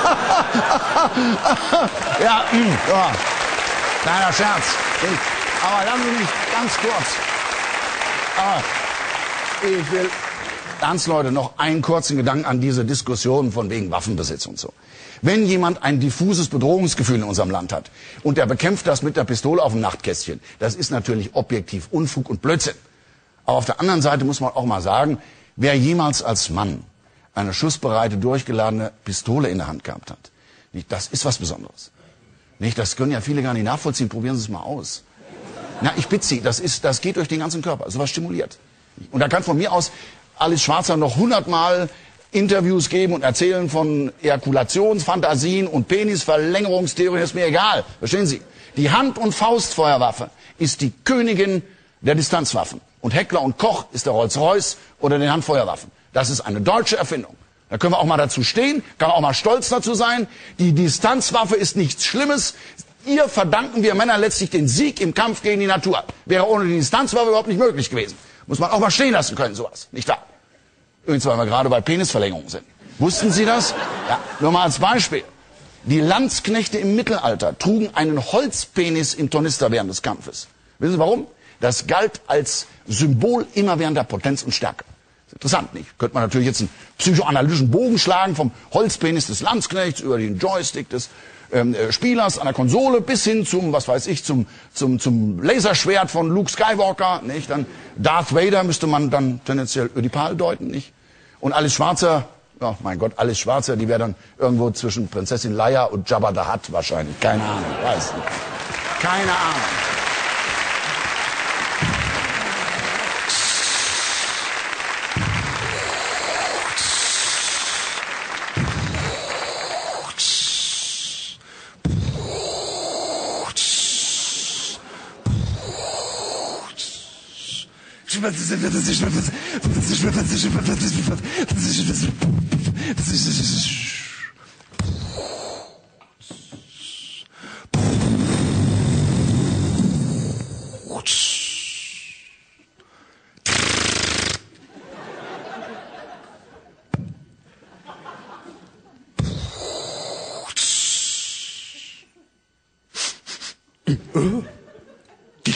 ja, mh, ja, kleiner Scherz. Aber lassen Sie mich ganz kurz. Aber ich will... Landsleute, noch einen kurzen Gedanken an diese Diskussion von wegen Waffenbesitz und so. Wenn jemand ein diffuses Bedrohungsgefühl in unserem Land hat und der bekämpft das mit der Pistole auf dem Nachtkästchen, das ist natürlich objektiv Unfug und Blödsinn. Aber auf der anderen Seite muss man auch mal sagen, wer jemals als Mann eine schussbereite, durchgeladene Pistole in der Hand gehabt hat, nicht, das ist was Besonderes. Nicht, das können ja viele gar nicht nachvollziehen. Probieren Sie es mal aus. Na, ich bitte Sie, das, ist, das geht durch den ganzen Körper. Sowas stimuliert. Und da kann von mir aus Alice Schwarzer noch hundertmal Interviews geben und erzählen von Ejakulationsfantasien und Penisverlängerungstheorien, ist mir egal. Verstehen Sie? Die Hand- und Faustfeuerwaffe ist die Königin der Distanzwaffen. Und Heckler und Koch ist der Rolls-Royce oder den Handfeuerwaffen. Das ist eine deutsche Erfindung. Da können wir auch mal dazu stehen, kann man auch mal stolz dazu sein. Die Distanzwaffe ist nichts Schlimmes. Ihr verdanken wir Männer letztlich den Sieg im Kampf gegen die Natur. Wäre ohne die Distanzwaffe überhaupt nicht möglich gewesen. Muss man auch mal stehen lassen können, sowas. Nicht wahr? Übrigens, weil wir gerade bei Penisverlängerung sind. Wussten Sie das? Ja, nur mal als Beispiel. Die Landsknechte im Mittelalter trugen einen Holzpenis im Tornister während des Kampfes. Wissen Sie warum? Das galt als Symbol immerwährender Potenz und Stärke. Interessant, nicht? Könnte man natürlich jetzt einen psychoanalytischen Bogen schlagen vom Holzpenis des Landsknechts über den Joystick des ähm, Spielers an der Konsole bis hin zum, was weiß ich, zum, zum, zum Laserschwert von Luke Skywalker, nicht? Dann Darth Vader müsste man dann tendenziell Ödipal deuten, nicht? Und Alice Schwarzer, oh mein Gott, Alice Schwarzer, die wäre dann irgendwo zwischen Prinzessin Leia und Jabba the Hutt wahrscheinlich. Keine Ahnung, weiß nicht. Keine Ahnung.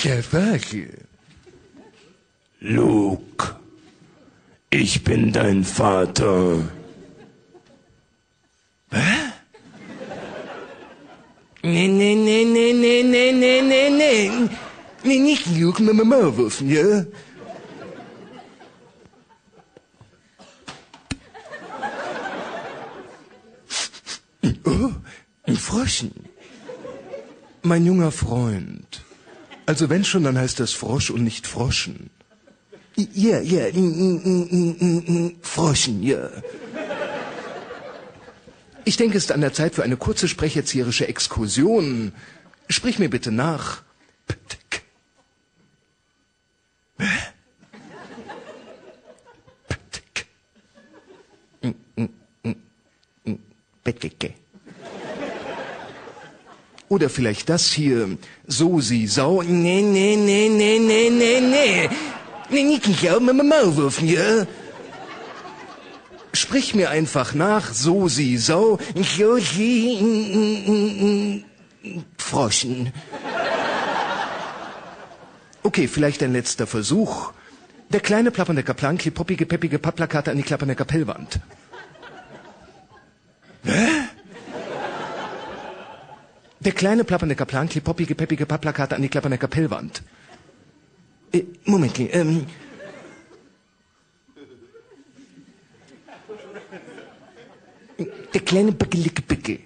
Welcher Vater? Luke, ich bin dein Vater. Was? Nee, nee, nee, nee, nee, nee, nee, nee, nee. Nee, nicht Luke, Mama Maulwurfen, ja? Oh, ein Froschen. Mein junger Freund. Also wenn schon, dann heißt das Frosch und nicht Froschen. Ja, ja, Froschen, ja. Ich denke, es ist an der Zeit für eine kurze sprecherzieherische Exkursion. Sprich mir bitte nach. Ptk. Ptk. Ptk. Oder vielleicht das hier. So, sie, Sau. Nee, nee, nee, nee, nee, nee, nee. Nee, nicht ja, Mama Maulwurfen, ja? Sprich mir einfach nach. So, sie, Sau. So, sie, Froschen. Okay, vielleicht ein letzter Versuch. Der kleine plappernde Kaplan klebt poppige, peppige Pappplakate an die klappernde Kapellwand. Hä? Der kleine plappernde Kaplan klebt poppige, peppige Pappplakate an die klappernde Kapellwand. Äh, Moment, ähm... Der kleine Backelicke Bicke.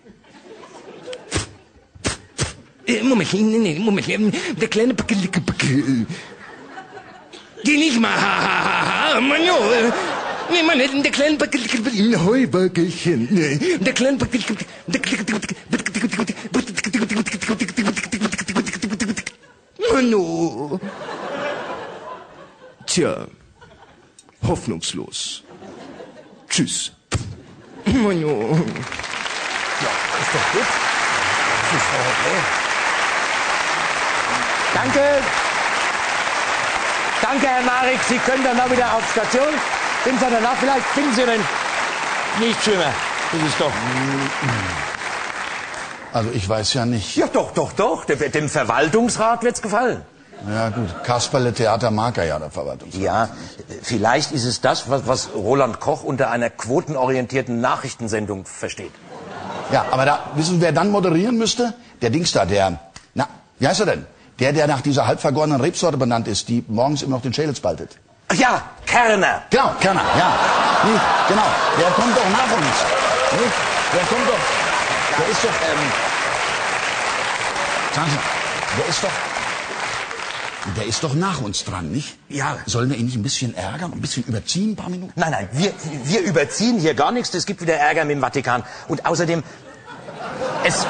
Äh, Moment, nee, nee, Moment, der kleine Backelicke Bicke. Geh nicht mal, ha, ha, ha, ha, Mann, jo. Nee, Mann, der kleine Backelicke Bicke, Heubackelchen. Der kleine Backelicke Bicke, Mano. Tja, hoffnungslos. Tschüss. Mano. Ja, ist doch gut. Das ist doch okay. Danke. Danke, Herr Marek. Sie können dann noch wieder auf Station. Sind Sie danach, vielleicht finden Sie den Nichtschwimmer. Das ist doch... Also ich weiß ja nicht. Ja, doch, doch, doch. Dem, dem Verwaltungsrat wird's gefallen. Ja gut, Kasperle Theater mag er ja, der Verwaltungsrat. Ja, vielleicht ist es das, was, was Roland Koch unter einer quotenorientierten Nachrichtensendung versteht. Ja, aber da, wissen Sie, wer dann moderieren müsste? Der Dings da, der, na, wie heißt er denn? Der, der nach dieser halbvergorenen Rebsorte benannt ist, die morgens immer noch den Schädel spaltet. Ach ja, Kerner. Genau, Kerner, ja. Nee, genau, der kommt doch nach uns. Nicht? Der kommt doch, der ist doch, ähm, sagen Sie mal, der ist doch, der ist doch nach uns dran, nicht? Ja. Sollen wir ihn nicht ein bisschen ärgern, ein bisschen überziehen, ein paar Minuten? Nein, nein, wir, wir überziehen hier gar nichts. Es gibt wieder Ärger mit dem Vatikan. Und außerdem, es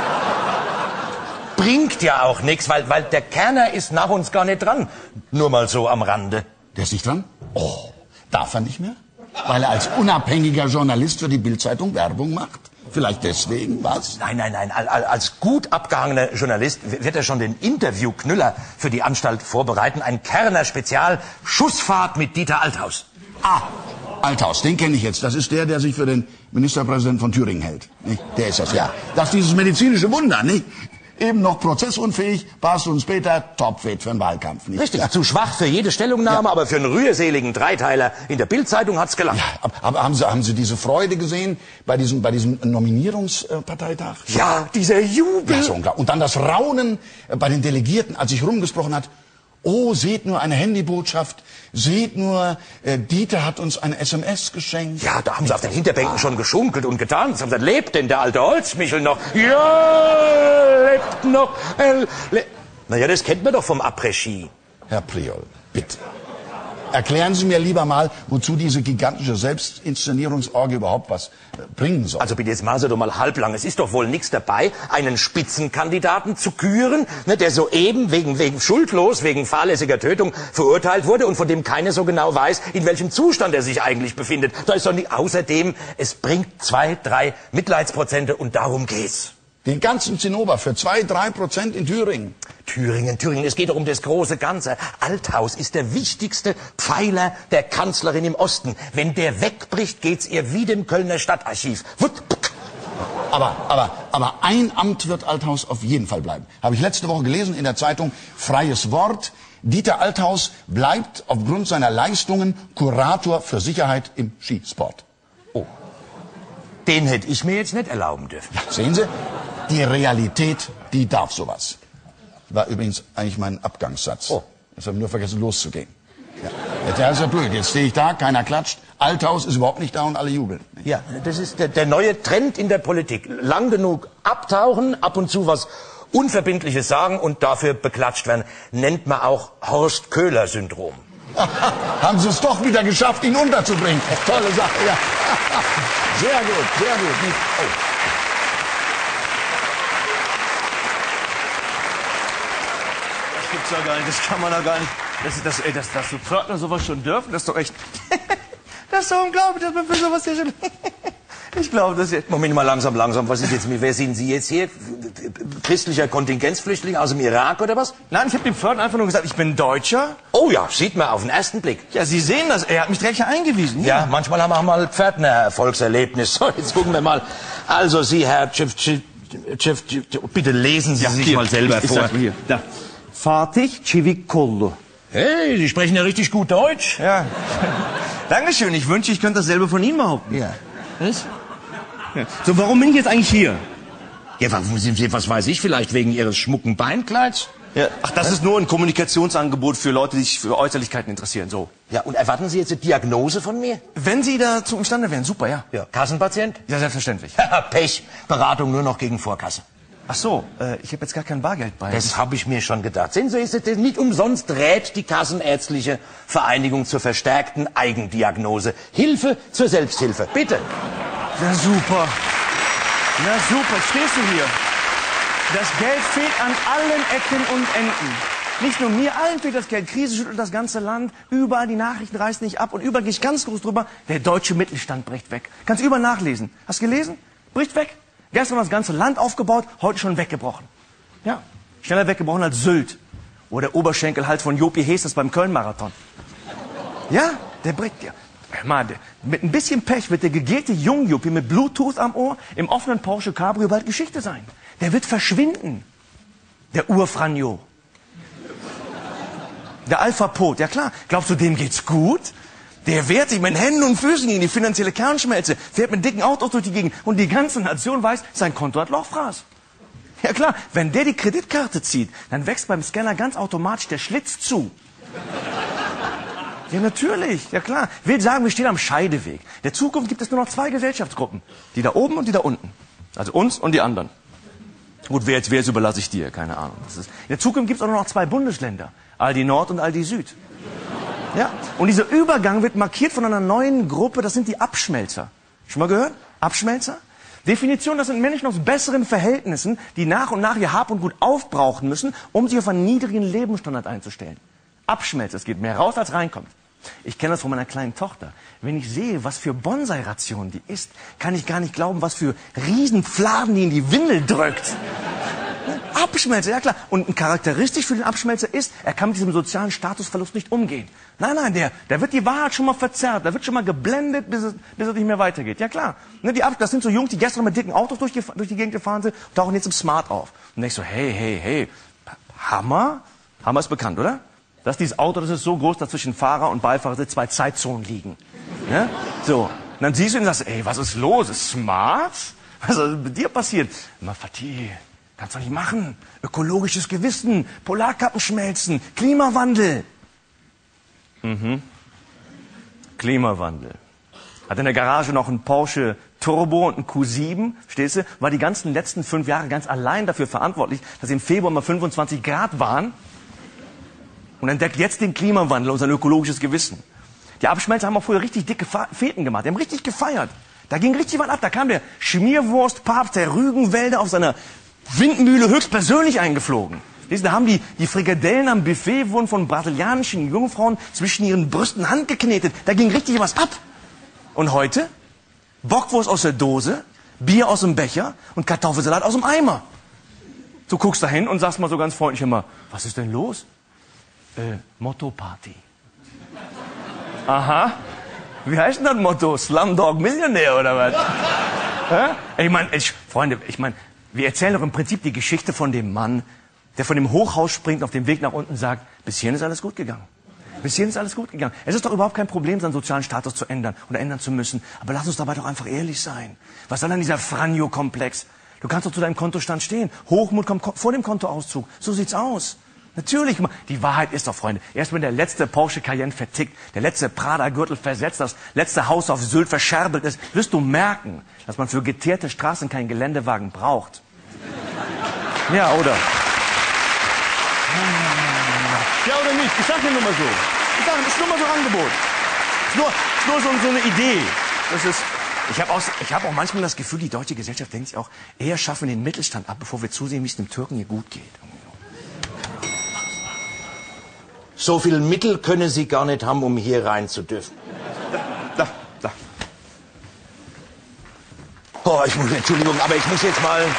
bringt ja auch nichts, weil, weil der Kerner ist nach uns gar nicht dran. Nur mal so am Rande. Der ist nicht dran? Oh, darf er nicht mehr? Weil er als unabhängiger Journalist für die Bild-Zeitung Werbung macht? Vielleicht deswegen, was? Nein, nein, nein. Als gut abgehangener Journalist wird er schon den Interviewknüller für die Anstalt vorbereiten. Ein Kerner-Spezial, Schussfahrt mit Dieter Althaus. Ah, Althaus, den kenne ich jetzt. Das ist der, der sich für den Ministerpräsidenten von Thüringen hält. Nicht? Der ist das, ja. Das ist dieses medizinische Wunder, nicht? Eben noch prozessunfähig, paar Stunden später topfit für den Wahlkampf. Nicht? Richtig, ja. Zu schwach für jede Stellungnahme, ja. Aber für einen rührseligen Dreiteiler in der Bild-Zeitung hat's gelangt. Ja, aber haben Sie, haben Sie diese Freude gesehen bei diesem, bei diesem Nominierungsparteitag? Ja, dieser Jubel. Ja, so unglaublich. Und dann das Raunen bei den Delegierten, als sich rumgesprochen hat, oh, seht nur eine Handybotschaft, seht nur, äh, Dieter hat uns eine S M S geschenkt. Ja, da haben sie auf den Hinterbänken ah. schon geschunkelt und getan. Sie haben gesagt, lebt denn der alte Holzmichel noch? Ja, lebt noch. Äh, le naja, das kennt man doch vom Après-Ski. Herr Priol, bitte. Erklären Sie mir lieber mal, wozu diese gigantische Selbstinszenierungsorgie überhaupt was äh, bringen soll. Also bitte, jetzt machen Sie doch mal halblang. Es ist doch wohl nichts dabei, einen Spitzenkandidaten zu küren, ne, der soeben wegen, wegen schuldlos, wegen fahrlässiger Tötung verurteilt wurde und von dem keiner so genau weiß, in welchem Zustand er sich eigentlich befindet. Da ist doch nicht, außerdem, es bringt zwei, drei Mitleidsprozente und darum geht's. Den ganzen Zinnober für zwei, drei Prozent in Thüringen. Thüringen, Thüringen, es geht doch um das große Ganze. Althaus ist der wichtigste Pfeiler der Kanzlerin im Osten. Wenn der wegbricht, geht's ihr wie dem Kölner Stadtarchiv. aber, aber, aber ein Amt wird Althaus auf jeden Fall bleiben. Habe ich letzte Woche gelesen in der Zeitung, Freies Wort. Dieter Althaus bleibt aufgrund seiner Leistungen Kurator für Sicherheit im Skisport. Oh, den hätte ich mir jetzt nicht erlauben dürfen. Ja, sehen Sie, die Realität, die darf sowas. War übrigens eigentlich mein Abgangssatz. Oh. Jetzt habe ich nur vergessen, loszugehen. Ja. Jetzt ist er blöd. Jetzt stehe ich da, keiner klatscht. Althaus ist überhaupt nicht da und alle jubeln. Ja, das ist der, der neue Trend in der Politik. Lang genug abtauchen, ab und zu was Unverbindliches sagen und dafür beklatscht werden. Nennt man auch Horst-Köhler-Syndrom. Haben Sie es doch wieder geschafft, ihn unterzubringen. Tolle Sache, ja. Sehr gut, sehr gut. Oh. Das gibt's ja gar nicht, das kann man doch gar nicht. Das, das, ey, das, dass so Pförtner sowas schon dürfen, das ist doch echt... Das ist so unglaublich, dass man für sowas hier schon... Ich glaube, das jetzt... Moment mal, langsam, langsam. Was ist jetzt mit... Wer sind Sie jetzt hier? Christlicher Kontingenzflüchtling aus dem Irak oder was? Nein, ich habe dem Pförtner einfach nur gesagt, ich bin Deutscher. Oh ja, sieht man auf den ersten Blick. Ja, Sie sehen das, er hat mich direkt hier eingewiesen. Ja, manchmal haben wir auch mal Pförtner-Erfolgserlebnis. So, jetzt gucken wir mal. Also Sie, Herr Chef, Chef, Chef, bitte lesen Sie sich hier, mal selber ich, ich vor. sag, hier, da. Fatih Çevikkollu. Hey, Sie sprechen ja richtig gut Deutsch. Ja. Dankeschön, ich wünsche, ich könnte dasselbe von Ihnen behaupten. Ja. Was? Ja. So, warum bin ich jetzt eigentlich hier? Ja, warum sind Sie, was weiß ich, vielleicht wegen Ihres schmucken Beinkleids? Ja. Ach, das was? ist nur ein Kommunikationsangebot für Leute, die sich für Äußerlichkeiten interessieren, so. Ja, und erwarten Sie jetzt eine Diagnose von mir? Wenn Sie dazu imstande wären, super, ja. Ja. Kassenpatient? Ja, selbstverständlich. Pech, Beratung nur noch gegen Vorkasse. Ach so, äh, ich habe jetzt gar kein Bargeld bei. Das habe ich mir schon gedacht. Sehen Sie, ist es nicht umsonst rät die Kassenärztliche Vereinigung zur verstärkten Eigendiagnose. Hilfe zur Selbsthilfe. Bitte. Na super. Na super, stehst du hier. Das Geld fehlt an allen Ecken und Enden. Nicht nur mir, allen fehlt das Geld. Krise schüttelt das ganze Land. Überall die Nachrichten reißen nicht ab. Und überall gehe ich ganz groß drüber. Der deutsche Mittelstand bricht weg. Kannst du überall nachlesen. Hast du gelesen? Bricht weg. Gestern war das ganze Land aufgebaut, heute schon weggebrochen. Ja, schneller weggebrochen als Sylt. Oder der Oberschenkelhals von Jopi Hestes beim Köln-Marathon. Ja, der bricht ja. Mann, der, mit ein bisschen Pech wird der gegelte Jungjuppie mit Bluetooth am Ohr im offenen Porsche Cabrio bald Geschichte sein. Der wird verschwinden. Der Urfranjo. Der Alpha-Pot, ja klar. Glaubst du, dem geht's gut? Der wehrt sich mit Händen und Füßen gegen die finanzielle Kernschmelze, fährt mit dicken Autos durch die Gegend und die ganze Nation weiß, sein Konto hat Lochfraß. Ja klar, wenn der die Kreditkarte zieht, dann wächst beim Scanner ganz automatisch der Schlitz zu. Ja natürlich, ja klar. Will sagen, wir stehen am Scheideweg. Der Zukunft gibt es nur noch zwei Gesellschaftsgruppen. Die da oben und die da unten. Also uns und die anderen. Gut, wer jetzt wer ist, überlasse ich dir, keine Ahnung. Das ist, in der Zukunft gibt es auch nur noch zwei Bundesländer. Aldi Nord und Aldi Süd. Ja, und dieser Übergang wird markiert von einer neuen Gruppe, das sind die Abschmelzer. Schon mal gehört? Abschmelzer? Definition, das sind Menschen aus besseren Verhältnissen, die nach und nach ihr Hab und Gut aufbrauchen müssen, um sich auf einen niedrigen Lebensstandard einzustellen. Abschmelzer, es geht mehr raus, als reinkommt. Ich kenne das von meiner kleinen Tochter. Wenn ich sehe, was für Bonsai-Rationen die isst, kann ich gar nicht glauben, was für Riesenfladen die in die Windel drückt. Abschmelzer, ja klar. Und charakteristisch für den Abschmelzer ist, er kann mit diesem sozialen Statusverlust nicht umgehen. Nein, nein, der, der wird die Wahrheit schon mal verzerrt, der wird schon mal geblendet, bis es, bis es nicht mehr weitergeht. Ja klar. Ne, die Ab das sind so Jungs, die gestern mit dicken Autos durch die, durch die Gegend gefahren sind, tauchen jetzt im Smart auf. Und denkst so, hey, hey, hey, Hammer? Hammer ist bekannt, oder? Das ist dieses Auto, das ist so groß, dass zwischen Fahrer und Beifahrersitz zwei Zeitzonen liegen. Ja? So. Und dann siehst du ihn und sagst, ey, was ist los? Ist Smart? Was ist mit dir passiert? Ma Fatih. Kannst du nicht machen. Ökologisches Gewissen, Polarkappen schmelzen, Klimawandel. Mhm. Klimawandel. Hat in der Garage noch einen Porsche Turbo und einen Q sieben, verstehst du? War die ganzen letzten fünf Jahre ganz allein dafür verantwortlich, dass im Februar mal fünfundzwanzig Grad waren. Und entdeckt jetzt den Klimawandel und sein ökologisches Gewissen. Die Abschmelzer haben auch früher richtig dicke Feten gemacht. Die haben richtig gefeiert. Da ging richtig was ab. Da kam der Schmierwurstpapst der Rügenwälder auf seiner Windmühle höchstpersönlich eingeflogen. Da haben die, die Frikadellen am Buffet wurden von brasilianischen Jungfrauen zwischen ihren Brüsten handgeknetet. Da ging richtig was ab. Und heute? Bockwurst aus der Dose, Bier aus dem Becher und Kartoffelsalat aus dem Eimer. Du guckst da hin und sagst mal so ganz freundlich immer, was ist denn los? Äh, Motto-Party. Aha. Wie heißt denn das Motto? Slumdog Millionär oder was? Ich meine, ich, Freunde, ich meine, wir erzählen doch im Prinzip die Geschichte von dem Mann, der von dem Hochhaus springt, auf dem Weg nach unten sagt, bis hierhin ist alles gut gegangen. Bis hierhin ist alles gut gegangen. Es ist doch überhaupt kein Problem, seinen sozialen Status zu ändern oder ändern zu müssen. Aber lass uns dabei doch einfach ehrlich sein. Was soll denn dieser Franjo-Komplex? Du kannst doch zu deinem Kontostand stehen. Hochmut kommt vor dem Kontoauszug. So sieht's aus. Natürlich. Die Wahrheit ist doch, Freunde, erst wenn der letzte Porsche Cayenne vertickt, der letzte Prada-Gürtel versetzt, das letzte Haus auf Sylt verscherbelt ist, wirst du merken, dass man für geteerte Straßen keinen Geländewagen braucht. Ja, oder? Ja, oder nicht? Ich sag ja nur mal so. Ich sag, das ist nur mal so ein Angebot. Das ist nur, ist nur so, so eine Idee. Das ist, ich habe auch, ich hab auch manchmal das Gefühl, die deutsche Gesellschaft denkt sich auch, eher schaffen wir den Mittelstand ab, bevor wir zusehen, wie es dem Türken hier gut geht. So viel Mittel können Sie gar nicht haben, um hier rein zu dürfen. Da, da. Oh, ich muss, Entschuldigung, aber ich muss jetzt mal...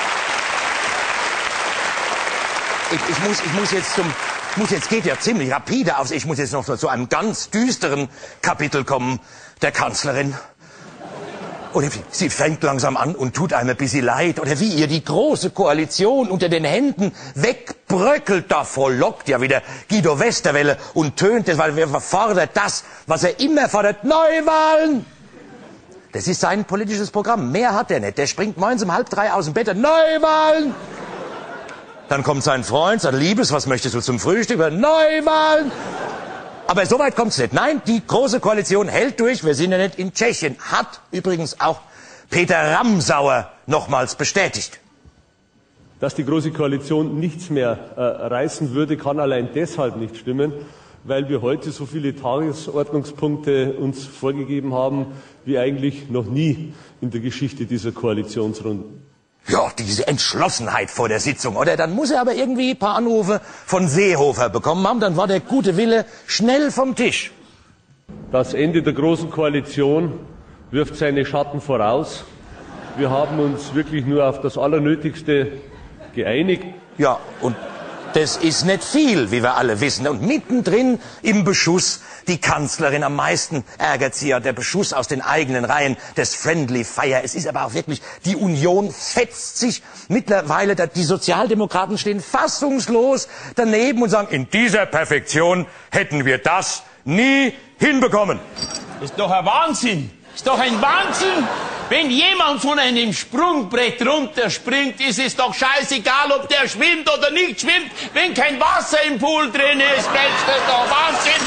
Ich, ich, muss, ich muss jetzt zum... Ich muss jetzt, geht ja ziemlich rapide aus. Ich muss jetzt noch zu einem ganz düsteren Kapitel kommen, der Kanzlerin. Oder sie fängt langsam an und tut einem ein bisschen leid. Oder wie ihr die große Koalition unter den Händen wegbröckelt. Da verlockt ja wieder Guido Westerwelle und tönt es, weil er fordert das, was er immer fordert. Neuwahlen! Das ist sein politisches Programm. Mehr hat er nicht. Der springt morgens um halb drei aus dem Bett. Neuwahlen! Dann kommt sein Freund, sagt, Liebes, was möchtest du zum Frühstück? Neuwahlen! Aber so weit kommt's nicht. Nein, die Große Koalition hält durch. Wir sind ja nicht in Tschechien. Hat übrigens auch Peter Ramsauer nochmals bestätigt. Dass die Große Koalition nichts mehr äh, reißen würde, kann allein deshalb nicht stimmen, weil wir heute so viele Tagesordnungspunkte uns vorgegeben haben, wie eigentlich noch nie in der Geschichte dieser Koalitionsrunden. Ja, diese Entschlossenheit vor der Sitzung, oder? Dann muss er aber irgendwie ein paar Anrufe von Seehofer bekommen haben, dann war der gute Wille schnell vom Tisch. Das Ende der Großen Koalition wirft seine Schatten voraus. Wir haben uns wirklich nur auf das Allernötigste geeinigt. Ja, und das ist nicht viel, wie wir alle wissen. Und mittendrin im Beschuss die Kanzlerin. Am meisten ärgert sie ja der Beschuss aus den eigenen Reihen des Friendly Fire. Es ist aber auch wirklich, die Union fetzt sich mittlerweile. Die Sozialdemokraten stehen fassungslos daneben und sagen, in dieser Perfektion hätten wir das nie hinbekommen. Ist doch ein Wahnsinn. Ist doch ein Wahnsinn. Wenn jemand von einem Sprungbrett runterspringt, ist es doch scheißegal, ob der schwimmt oder nicht schwimmt. Wenn kein Wasser im Pool drin ist, Mensch, das ist doch Wahnsinn.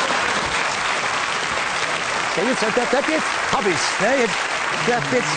Ja, jetzt, das, das, jetzt hab ich's. Ne? Jetzt, das, jetzt,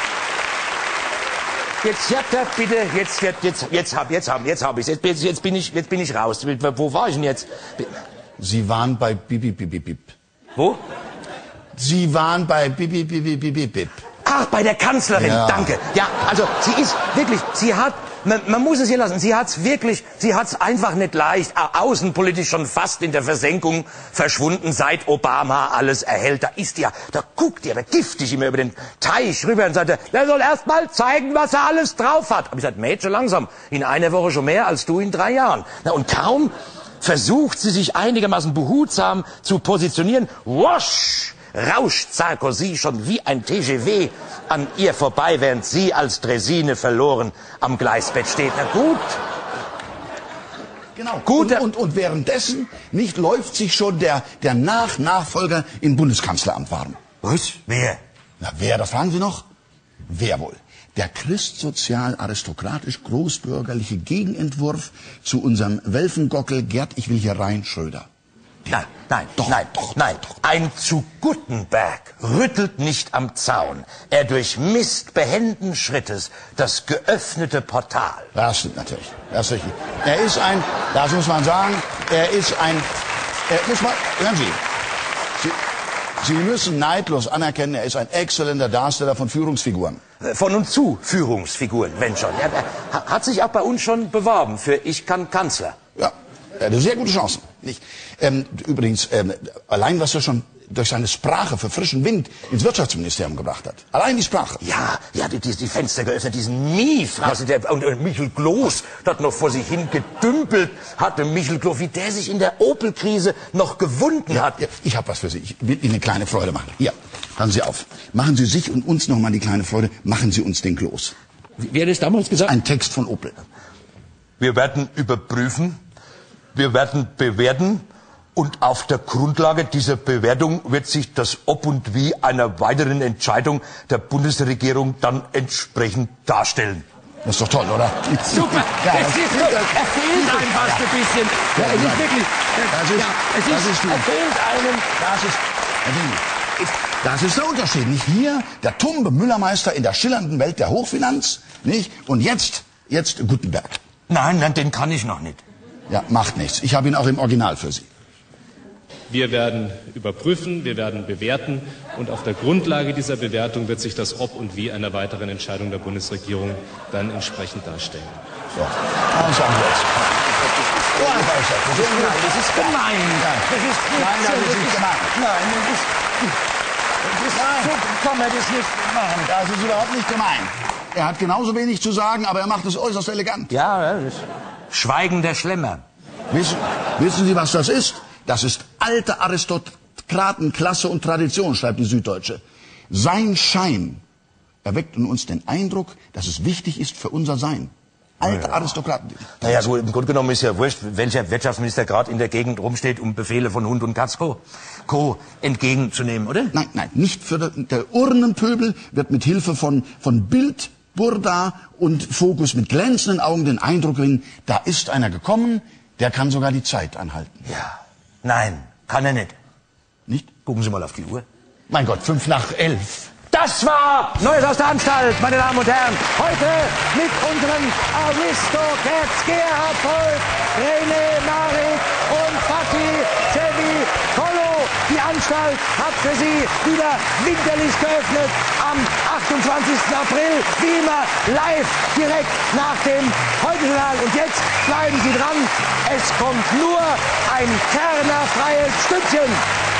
jetzt, ja, da, bitte, jetzt, jetzt, jetzt, jetzt hab, jetzt hab, jetzt hab ich's. Jetzt, jetzt bin ich, jetzt bin ich raus. Wo war ich denn jetzt? Sie waren bei Bibi Bibi Bip. Wo? Sie waren bei Bibi Bibi Bibi Bip. Ach, bei der Kanzlerin, ja. Danke. Ja, also sie ist wirklich, sie hat, man, man muss es ihr lassen, sie hat's wirklich, sie hat's einfach nicht leicht, außenpolitisch schon fast in der Versenkung verschwunden, seit Obama alles erhält. Da ist ja, da guckt ihr, da giftig immer über den Teich rüber und sagt, der soll erst mal zeigen, was er alles drauf hat. Aber ich sag, Mädchen, langsam, in einer Woche schon mehr als du in drei Jahren. Na, und kaum versucht sie sich einigermaßen behutsam zu positionieren, wosch! Rauscht Sarkozy schon wie ein T G V an ihr vorbei, während sie als Draisine verloren am Gleisbett steht. Na gut. Genau. Gut. Und, und, und währenddessen nicht läuft sich schon der, der Nach-Nachfolger im Bundeskanzleramt warm. Was? Wer? Na, wer, das fragen Sie noch? Wer wohl? Der christsozial-aristokratisch-großbürgerliche Gegenentwurf zu unserem Welfengockel Gerd, ich will hier rein, Schröder. Nein, nein, doch, nein, doch, nein. doch, doch. Ein zu Guttenberg rüttelt nicht am Zaun. Er durchmisst behenden Schrittes das geöffnete Portal. Das stimmt natürlich. Das ist richtig. Er ist ein, das muss man sagen, er ist ein, er muss man, hören Sie, Sie, Sie müssen neidlos anerkennen, er ist ein exzellenter Darsteller von Führungsfiguren. Von und zu Führungsfiguren, wenn schon. Er, er hat sich auch bei uns schon beworben für Ich kann Kanzler. Ja, er hatte sehr gute Chancen. Nicht? Ähm, übrigens, ähm, allein was er schon durch seine Sprache für frischen Wind ins Wirtschaftsministerium gebracht hat. Allein die Sprache. Ja, ja, die, die, die Fenster geöffnet, diesen Mief. Ja. Also der, und, und Michel Gloß hat noch vor sich hin gedümpelt, hatte Michel Gloß, wie der sich in der Opel-Krise noch gewunden ja, hat. Ja, ich habe was für Sie. Ich will Ihnen eine kleine Freude machen. Hier, passen Sie auf. Machen Sie sich und uns noch mal die kleine Freude. Machen Sie uns den Gloß. Wie hat es damals gesagt? Ein Text von Opel. Wir werden überprüfen, wir werden bewerten und auf der Grundlage dieser Bewertung wird sich das Ob und Wie einer weiteren Entscheidung der Bundesregierung dann entsprechend darstellen. Das ist doch toll, oder? Super, Ja, das das ist ist doch, das. er fehlt einem fast ein bisschen. Ja, es ist wirklich, Das ist, ja, es das ist, ist, er fehlt einem. das ist, Herr Ding, das ist der Unterschied. Nicht hier, der tumbe Müllermeister in der schillernden Welt der Hochfinanz, nicht? Und jetzt, jetzt Gutenberg. Nein, nein, den kann ich noch nicht. Ja, macht nichts. Ich habe ihn auch im Original für Sie. Wir werden überprüfen, wir werden bewerten und auf der Grundlage dieser Bewertung wird sich das Ob und Wie einer weiteren Entscheidung der Bundesregierung dann entsprechend darstellen. So, das sagen wir jetzt. Oh, das ist gemein. Das ist gemein. Das ist nein, nein, das ist nicht gemein. Nein, das ist, das ist so kann man das nicht machen. Das ist überhaupt nicht gemein. Er hat genauso wenig zu sagen, aber er macht es äußerst elegant. Ja, das ist Schweigen der Schlemmer. Wissen, wissen Sie, was das ist? Das ist alte Aristokratenklasse und Tradition, schreibt die Süddeutsche. Sein Schein erweckt in uns den Eindruck, dass es wichtig ist für unser Sein. Alte ja. Aristokraten. Naja, gut, im Grunde genommen ist ja wurscht, welcher Wirtschaftsminister gerade in der Gegend rumsteht, um Befehle von Hund und Katz Co. Co. entgegenzunehmen, oder? Nein, nein, nicht für den, der Urnenpöbel wird mit Hilfe von, von Bild, Burda und Fokus mit glänzenden Augen den Eindruck gewinnen, da ist einer gekommen, der kann sogar die Zeit anhalten. Ja. Nein, kann er nicht. Nicht? Gucken Sie mal auf die Uhr. Mein Gott, fünf nach elf. Das war Neues aus der Anstalt, meine Damen und Herren. Heute mit unseren Aristocats Gerhard Polt, René Marik und Fatih Çevikolo. Die Anstalt hat für Sie wieder winterlich geöffnet am achtundzwanzigsten April, wie immer live direkt nach dem Heute-Journal. Und jetzt bleiben Sie dran, es kommt nur ein kernerfreies Stückchen.